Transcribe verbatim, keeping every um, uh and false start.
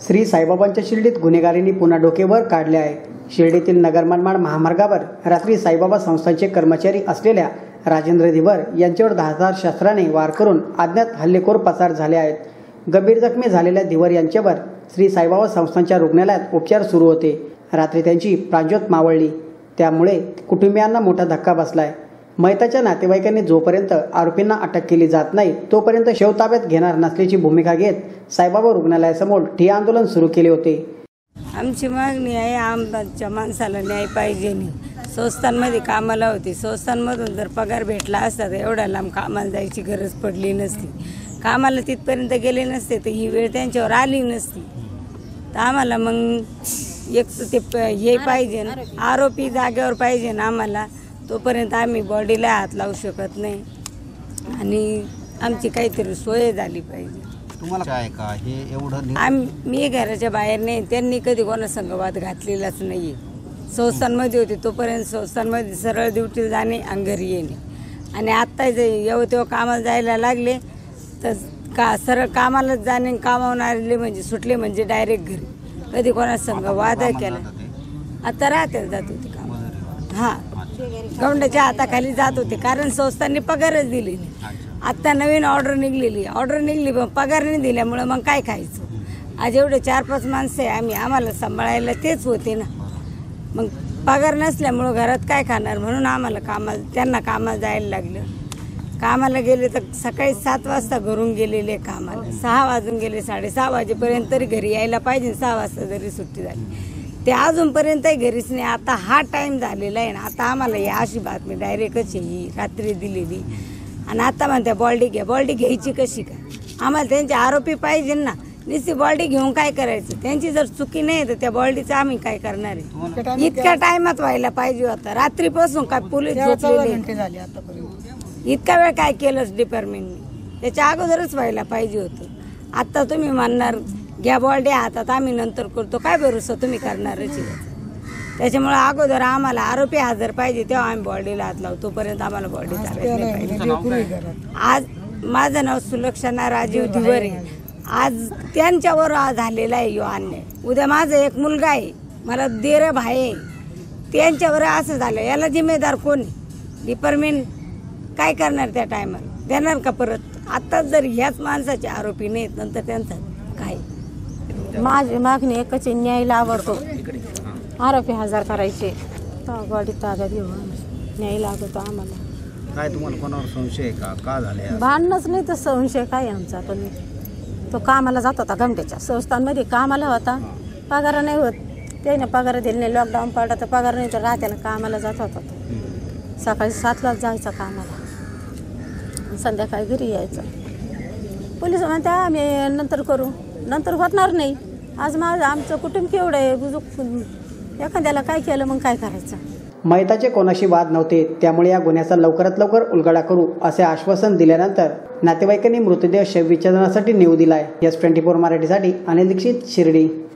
श्री साईबाबांच्या शिर्डीत गुन्हेगारींनी पुन्हा डोकेवर काढले आहे। शिर्डीतील नगर मनमाड महामार्गावर रात्री साईबाबा संस्थांचे कर्मचारी असलेल्या राजेंद्र दिवर यांच्यावर धारदार शस्त्राने वार करून अज्ञात हल्लेखोर पसार झाले आहेत। गंभीर जखमी झालेल्या दिवर यांच्यावर श्री साईबाबा संस्थांच्या रुग्णालयात उपचार सुरू होते। रात्री त्यांची प्राणज्योत मावळली, त्यामुळे कुटुंबियांना मोठा धक्का बसलाय। मैताच्या नातेवाईकांनी जोपर्यंत आरोपींना अटक केली जात नाही तोपर्यंत शव ताब्यात घेणार नसल्याची भूमिका घेत साईबाबा रुग्णालयासमोर ठिय्या आंदोलन सुरू केले होते। आमची मागणी आहे, आमच्या माणसाला न्याय पाहिजे नाही। संस्थांमध्ये कामाला होती, संस्थांमधून जर पगार भेटला असता तर एवढ्या लांब कामाला जायची गरज पडली नसती। कामाला तिथपर्यंत गेले नसते तर ही वेळ त्यांच्यावर आली नसती। तर आम्हाला मग एक ते हे पाहिजे, आरोपी जागेवर पाहिजे ना आम्हाला, तोपर्यंत आम्ही बॉडीला हात लावू शकत नाही आणि आमची काहीतरी सोय झाली पाहिजे। तुम्हाला काय का हे एवढं आम्ही मी घराच्या बाहेर नाही, त्यांनी कधी कोणा संघवाद घातलेलाच नाही। संस्थांमध्ये होते तोपर्यंत संस्थांमध्ये सरळ ड्युटीला जाणे आणि घरी येणे, आणि आत्ता जे येऊ तेव्हा कामाला जायला लागले तर का सरळ कामालाच जाणे, कामावून आलेले म्हणजे सुटले म्हणजे डायरेक्ट घरी, कधी कोणा संघ वाद केला। आता राहते जात होते काम, हां गौंडाच्या हाताखाली जात होते, कारण संस्थांनी पगारच दिली नाही। आत्ता नवीन ऑर्डर निघलेली, ऑर्डर निघली पण पगार नाही दिल्यामुळे मग काय खायचं। आज एवढे चार पाच माणसं आहे आम्ही, आम्हाला सांभाळायला तेच होते ना, मग पगार नसल्यामुळं घरात काय खाणार, म्हणून आम्हाला कामाला त्यांना कामाला जायला लागलं। कामाला गेले तर सकाळी सात वाजता घरून गेलेले, कामाला सहा वाजून गेले, साडेसहा वाजेपर्यंत तरी घरी यायला पाहिजे, सहा वाजता जरी सुट्टी झाली ते अजूनपर्यंतही घरीच नाही। आता हा टाईम झालेला आहे ना, आता आम्हाला ही अशी बातमी डायरेक्टच ही रात्री दिलेली, आणि आता म्हणत्या बॉल्डी घ्या, बॉल्डी घ्यायची कशी काय? आम्हाला त्यांचे आरोपी पाहिजे ना, नुसती बॉल्डी घेऊन काय करायचं? त्यांची जर चुकी नाही तर त्या बॉल्डीचं आम्ही काय करणार आहे? इतक्या टायमात व्हायला पाहिजे होतं, रात्रीपासून काय पोलीस झोपलेले, इतका वेळ काय केलंच डिपार्टमेंटने? त्याच्या अगोदरच व्हायला पाहिजे होतं। आत्ता तुम्ही म्हणणार घ्या बॉल्डी हातात, आम्ही नंतर करतो, काय भरोसा तुम्ही करणारच आहे? त्याच्यामुळे अगोदर आम्हाला आरोपी हजर पाहिजे, तेव्हा आम्ही बॉडीला हात लावतो, तोपर्यंत आम्हाला बॉडी चालत पाहिजे। आज माझं नाव सुलक्षणा राजीव दिवर आहे। आज त्यांच्यावर झालेला आहे यो अन्याय। उद्या माझा एक मुलगा आहे, मला देर भाई आहे, त्यांच्यावर असं झालं, याला जिम्मेदार कोणी? डिपार्टमेंट काय करणार? त्या टायमाला देणार का परत? आत्ताच जर ह्याच माणसाचे आरोपी नाहीत नंतर त्यांचा काय? माझी मागणी एकच, न्यायला आवडतो, आरोपी हजर करायचे, गाडी ताब्यात घेऊन न्याय लागतो आम्हाला। काय तुम्हाला कोणावर संशय आहे का? का झाले? भांडणच नाही तर संशय काय आमचा? पण तो कामाला जात होता, गमट्याच्या संस्थांमध्ये कामाला होता, पगार नाही होत, त्याने पगार दिले नाही, लॉकडाऊन पडला तर पगार नाही, तर राहत्याला कामाला जात होता तो। सकाळी सातलाच जायचा कामाला, संध्याकाळी घरी यायचं। पोलीस म्हणते आम्ही नंतर करू, नंतर होणार नाही। आज माझं आमचं कुटुंब केवढं आहे, बुजुक एखाद्याला काय केलं मग काय करायचं? मैताचे कोणाशी वाद नव्हते, त्यामुळे या गुन्ह्याचा लवकरात लवकर उलगडा करू असे आश्वासन दिल्यानंतर नातेवाईकांनी मृतदेह शवविच्छेदनासाठी नेऊ दिलाय। एस ट्वेंटी फोर मराठीसाठी अनिल दीक्षित, शिर्डी।